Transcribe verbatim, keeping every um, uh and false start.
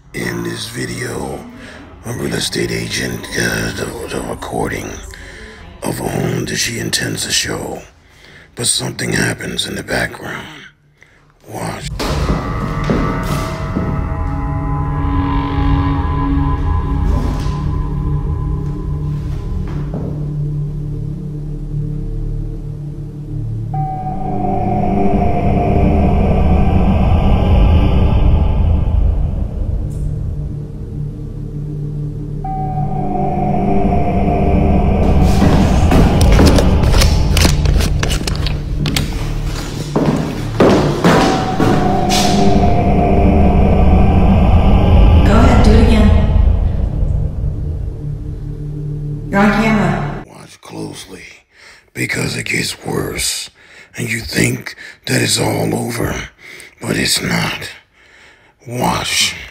In this video, a real estate agent does the, the recording of a home that she intends to show, but something happens in the background. Watch. You're on camera. Watch closely, because it gets worse, and you think that it's all over, but it's not. Watch.